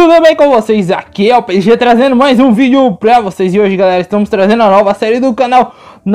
Tudo bem com vocês? Aqui é o PG trazendo mais um vídeo pra vocês. E hoje, galera, estamos trazendo a nova série do canal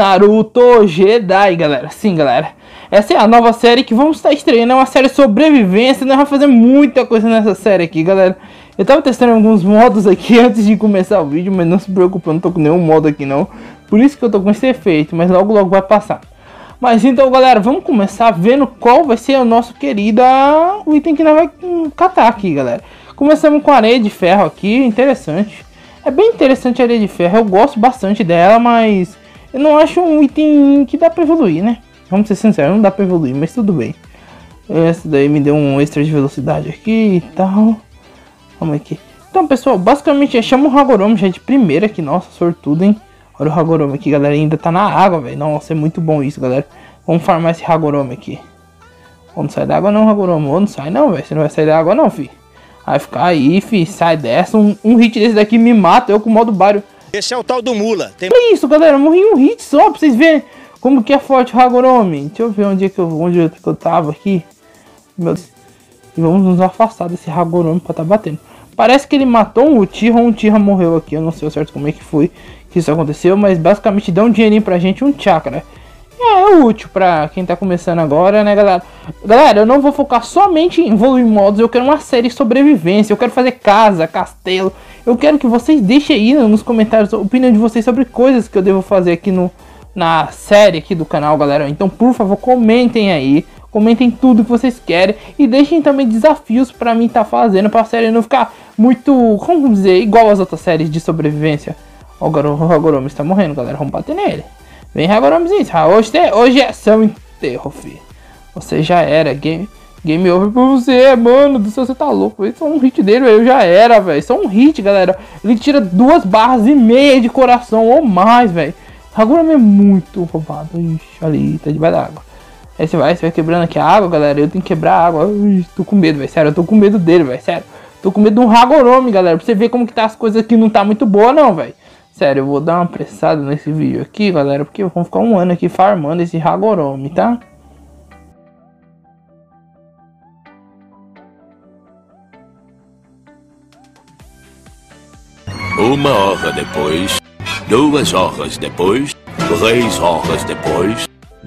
Naruto Jedi, galera. Sim, galera, essa é a nova série que vamos estar estreando. É uma série de sobrevivência. Nós vamos fazer muita coisa nessa série aqui, galera. Eu tava testando alguns modos aqui antes de começar o vídeo, mas não se preocupe, eu não tô com nenhum modo aqui não. Por isso que eu tô com esse efeito, mas logo vai passar. Mas então, galera, vamos começar vendo qual vai ser o nosso querido o item que nós vai catar aqui, galera. Começamos com a areia de ferro aqui, interessante. É bem interessante a areia de ferro, eu gosto bastante dela, mas eu não acho um item que dá pra evoluir, né? Vamos ser sinceros, não dá pra evoluir, mas tudo bem. Esse daí me deu um extra de velocidade aqui e tal. Vamos aqui. Então, pessoal, basicamente chama o Hagoromo já de primeira aqui. Nossa, sortudo, hein? Olha o Hagoromo aqui, galera, ainda tá na água, velho. Nossa, é muito bom isso, galera. Vamos farmar esse Hagoromo aqui. Ou não sai da água não, Hagoromo. Ou não sai não, velho. Você não vai sair da água não, fi. Vai ficar aí, fi. Sai dessa. Um hit desse daqui me mata. Eu com o modo Baryo. Esse é o tal do Mula. Tem... É isso, galera. Eu morri em um hit só pra vocês verem como que é forte o Hagoromo. Deixa eu ver onde eu tava aqui. Meu Deus. E vamos nos afastar desse Hagoromo pra tá batendo. Parece que ele matou um Uchiha morreu aqui. Eu não sei o certo como é que foi que isso aconteceu, mas basicamente dá um dinheirinho pra gente, um chakra. É útil pra quem tá começando agora, né, galera? Galera, eu não vou focar somente em evoluir modos, eu quero uma série de sobrevivência, eu quero fazer casa, castelo. Eu quero que vocês deixem aí nos comentários a opinião de vocês sobre coisas que eu devo fazer aqui na série aqui do canal, galera. Então, por favor, comentem aí. Comentem tudo que vocês querem e deixem também desafios pra mim tá fazendo pra série não ficar muito, como dizer, igual as outras séries de sobrevivência. Ó, o Hagoromo está morrendo, galera. Vamos bater nele. Vem, Hagoromozinho. Hoje é seu enterro, filho. Você já era. Game over pra você, mano. Do céu, você tá louco. Só um hit dele, eu já era, velho. Só um hit, galera. Ele tira 2,5 barras de coração ou mais, velho. Hagoromo é muito roubado. Ixi, ali, tá debaixo da água. Aí você vai quebrando aqui a água, galera. Eu tenho que quebrar a água. Ui, tô com medo, velho. Sério, eu tô com medo dele, velho. Sério. Tô com medo de um Hagoromo, galera. Pra você ver como que tá as coisas aqui. Não tá muito boa, não, velho. Sério, eu vou dar uma apressada nesse vídeo aqui, galera. Porque vamos ficar um ano aqui farmando esse Hagoromo, tá? Uma hora depois, 2 horas depois, 3 horas depois,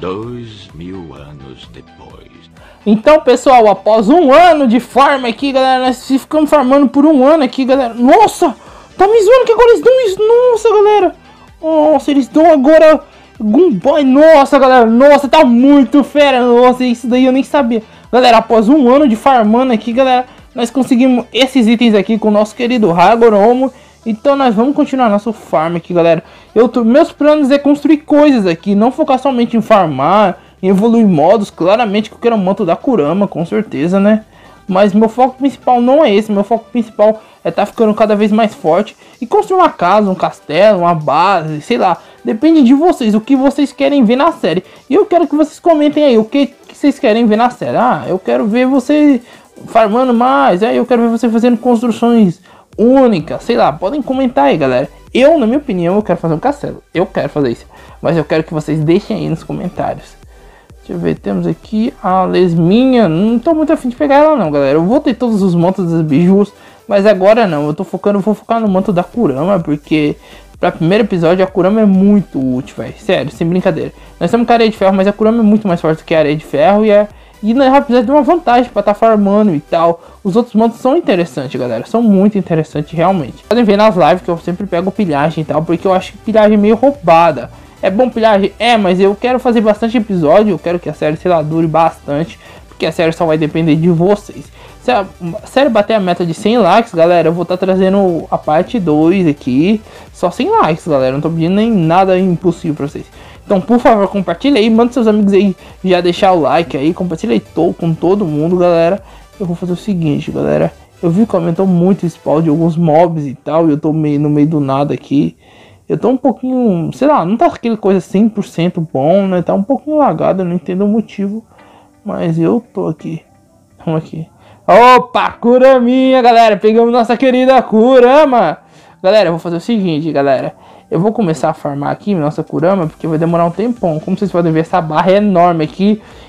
2000 anos depois. Então, pessoal, após um ano de farm aqui, galera, nós ficamos farmando por um ano aqui, galera. Nossa, tá me zoando que agora eles dão isso. Nossa, galera. Nossa, eles dão agora Gunboy. Nossa, galera. Nossa, tá muito fera. Nossa, isso daí eu nem sabia. Galera, após um ano de farmando aqui, galera, nós conseguimos esses itens aqui com o nosso querido Hagoromo. Então nós vamos continuar nosso farm aqui, galera. Meus planos é construir coisas aqui, não focar somente em farmar, em evoluir modos. Claramente que eu quero o manto da Kurama, com certeza, né? Mas meu foco principal não é esse. Meu foco principal é estar ficando cada vez mais forte e construir uma casa, um castelo, uma base, sei lá. Depende de vocês, o que vocês querem ver na série. E eu quero que vocês comentem aí o que vocês querem ver na série. Ah, eu quero ver você farmando mais. Eu quero ver você fazendo construções única, sei lá, podem comentar aí, galera. Eu, na minha opinião, eu quero fazer um castelo. Eu quero fazer isso. Mas eu quero que vocês deixem aí nos comentários. Deixa eu ver, temos aqui a Lesminha. Não tô muito afim de pegar ela não, galera. Eu vou ter todos os mantos das bijus, mas agora não. Eu vou focar no manto da Kurama, porque para primeiro episódio a Kurama é muito útil, velho. Sério, sem brincadeira. Nós estamos com a areia de ferro, mas a Kurama é muito mais forte do que a areia de ferro e nós vamos precisar de uma vantagem para estar farmando e tal. Os outros mantos são interessantes, galera. São muito interessantes, realmente. Podem ver nas lives que eu sempre pego pilhagem e tal, porque eu acho que pilhagem é meio roubada. É bom pilhagem? É, mas eu quero fazer bastante episódio. Eu quero que a série, sei lá, dure bastante, porque a série só vai depender de vocês. Se a série bater a meta de 100 likes, galera, eu vou estar trazendo a parte 2 aqui. Só 100 likes, galera. Não tô pedindo nem nada impossível pra vocês. Então, por favor, compartilha aí, manda seus amigos aí já deixar o like aí, compartilha aí com todo mundo, galera. Eu vou fazer o seguinte, galera. Eu vi que aumentou muito o spawn de alguns mobs e tal, e eu tô no meio do nada aqui. Eu tô um pouquinho, sei lá, não tá aquela coisa 100% bom, né? Tá um pouquinho lagado, eu não entendo o motivo. Mas eu tô aqui. Vamos aqui. Opa, Kuraminha, galera. Pegamos nossa querida Kurama. Galera, eu vou fazer o seguinte, galera. Eu vou começar a farmar aqui nossa Kurama, porque vai demorar um tempão. Como vocês podem ver, essa barra é enorme aqui.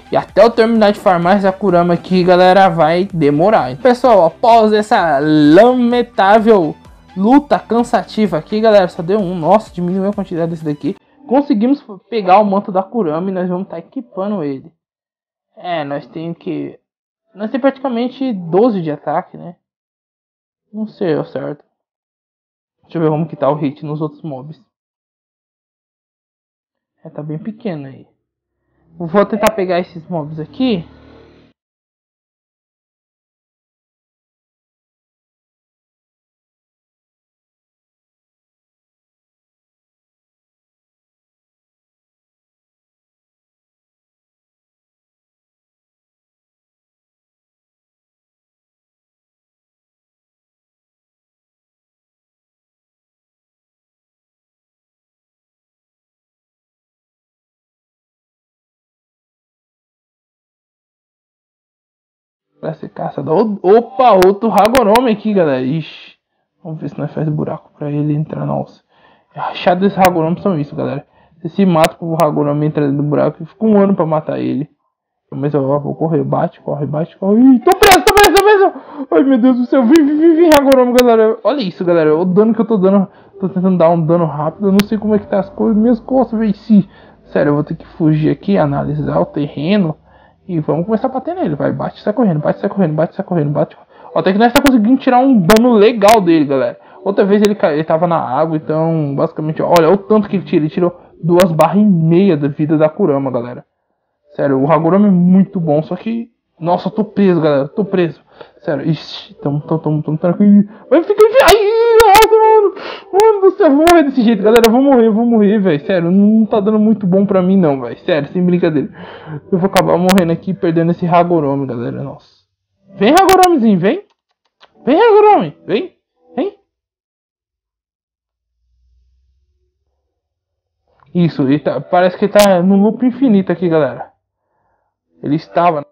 E até eu terminar de farmar essa Kurama aqui, galera, vai demorar. Pessoal, após essa lamentável luta cansativa aqui, galera, só deu um. Nossa, diminuiu a quantidade desse daqui. Conseguimos pegar o manto da Kurama e nós vamos estar equipando ele. Nós temos que... Nós temos praticamente 12 de ataque, né? Não sei ao certo. Deixa eu ver como que tá o hit nos outros mobs. Tá bem pequeno aí. Vou tentar pegar esses mobs aqui. Pra ser caçador. Opa, outro Hagoromi aqui, galera. Ixi. Vamos ver se nós faz buraco pra ele entrar. Nossa. Rachado desses Hagoromi são isso, galera. Você se mata pro Hagoromi entrar dentro do buraco e fica um ano pra matar ele. Mas eu vou correr. Bate, corre, bate, corre. Ih, tô preso, tô preso, tô preso. Ai, meu Deus do céu. Vem, Hagoromi, galera. Olha isso, galera. O dano que eu tô dando. Tô tentando dar um dano rápido. Eu não sei como é que tá as coisas. Minhas costas, venci. Sério, eu vou ter que fugir aqui, analisar o terreno. E vamos começar a bater nele, vai, bate, sai correndo, bate, sai correndo, bate, sai correndo, bate. Ó, até que nós tá conseguindo tirar um dano legal dele, galera. Outra vez ele tava na água, então, basicamente, olha o tanto que ele tirou 2,5 barras da vida da Kurama, galera. Sério, o Hagoromi é muito bom, só que, nossa, eu tô preso, galera, tô preso. Sério, ixi, tamo tranquilo. Vai ficar, ai, nossa, mano do céu, eu vou morrer desse jeito, galera, eu vou morrer, velho. Sério, não tá dando muito bom pra mim não, velho. Sério, sem brincadeira. Eu vou acabar morrendo aqui, perdendo esse Hagoromi, galera, nossa. Vem, Hagoromizinho, vem. Vem, Hagoromi, vem. Isso, ele parece que ele tá no loop infinito aqui, galera. Ele estava...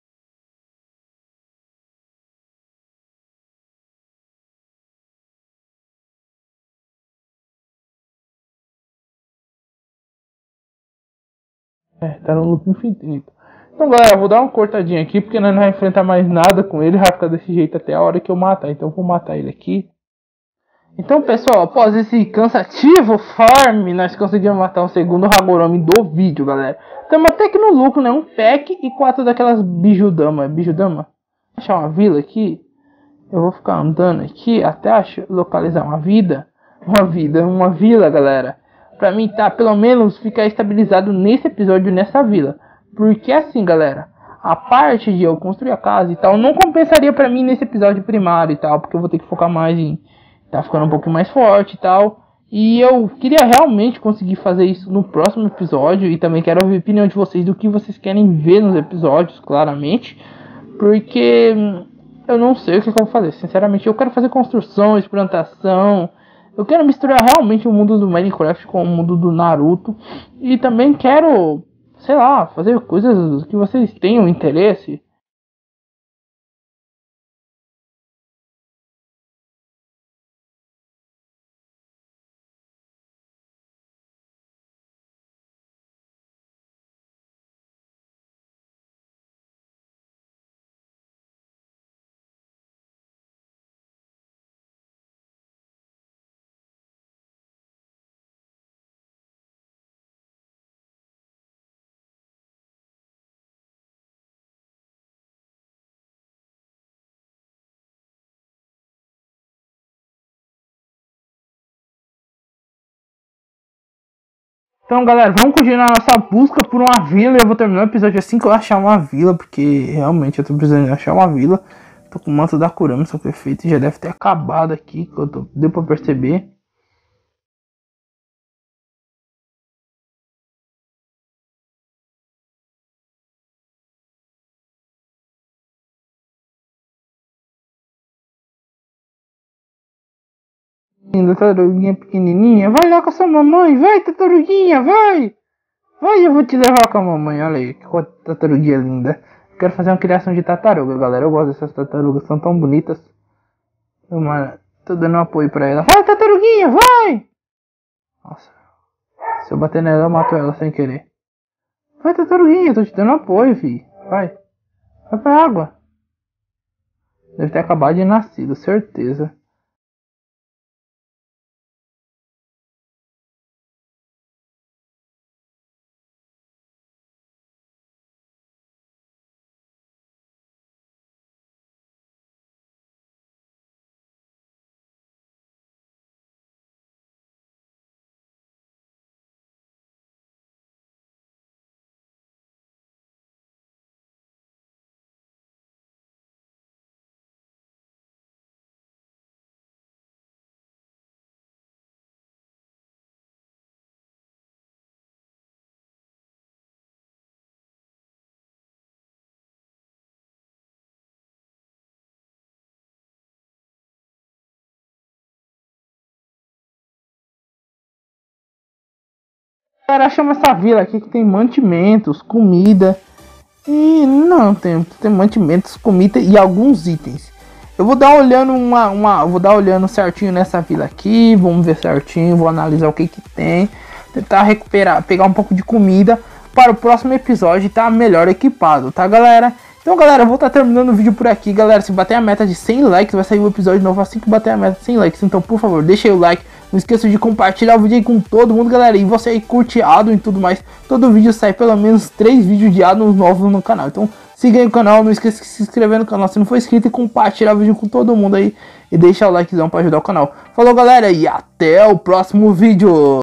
tá no loop infinito. Então, galera, eu vou dar uma cortadinha aqui, porque nós não vamos enfrentar mais nada com ele. Vai ficar desse jeito até a hora que eu matar. Então, eu vou matar ele aqui. Então, pessoal, após esse cansativo farm, nós conseguimos matar o segundo Hagoromi do vídeo, galera. Estamos até que no lucro, né? Um pack e 4 daquelas bijudama. Bijudama? Vou achar uma vila aqui. Eu vou ficar andando aqui até localizar uma vila, galera. Pra mim, tá, pelo menos, ficar estabilizado nesse episódio, nessa vila. Porque assim, galera, a parte de eu construir a casa e tal, não compensaria pra mim nesse episódio primário e tal. Porque eu vou ter que focar mais em... tá ficando um pouco mais forte e tal. E eu queria realmente conseguir fazer isso no próximo episódio. E também quero ouvir a opinião de vocês do que vocês querem ver nos episódios, claramente. Porque eu não sei o que eu vou fazer. Sinceramente, eu quero fazer construções, plantação. Eu quero misturar realmente o mundo do Minecraft com o mundo do Naruto. E também quero, sei lá, fazer coisas que vocês tenham interesse. Então, galera, vamos continuar nossa busca por uma vila. Eu vou terminar o episódio assim que eu achar uma vila, porque realmente eu tô precisando achar uma vila. Tô com o manto da Kurama, são perfeitos. Já deve ter acabado aqui, que deu pra perceber. Tartaruguinha pequenininha, vai lá com a sua mamãe, vai, tartaruguinha, vai! Vai, eu vou te levar com a mamãe, olha aí, que tartaruguinha linda. Quero fazer uma criação de tartaruga, galera, eu gosto dessas tartarugas, são tão bonitas. Tô dando um apoio pra ela. Vai, tartaruguinha, vai! Nossa, se eu bater nela, eu mato ela sem querer. Vai, tartaruguinha, eu tô te dando apoio, fi. Vai. Vai pra água. Deve ter acabado de nascido, certeza. Galera, chama essa vila aqui que tem mantimentos, comida. E não, tem mantimentos, comida e alguns itens. Eu vou dar olhando vou dar olhando certinho nessa vila aqui, vamos ver certinho, vou analisar o que tem, tentar recuperar, pegar um pouco de comida para o próximo episódio estar melhor equipado, tá, galera? Então, galera, eu vou estar terminando o vídeo por aqui, galera. Se bater a meta de 100 likes, vai sair um episódio novo assim que bater a meta de 100 likes. Então, por favor, deixa aí o like. Não esqueça de compartilhar o vídeo aí com todo mundo, galera. E você aí curte Addon e tudo mais. Todo vídeo sai pelo menos 3 vídeos de Addon novos no canal. Então, siga aí o canal. Não esqueça de se inscrever no canal se não for inscrito. E compartilhar o vídeo com todo mundo aí. E deixa o likezão para ajudar o canal. Falou, galera, e até o próximo vídeo.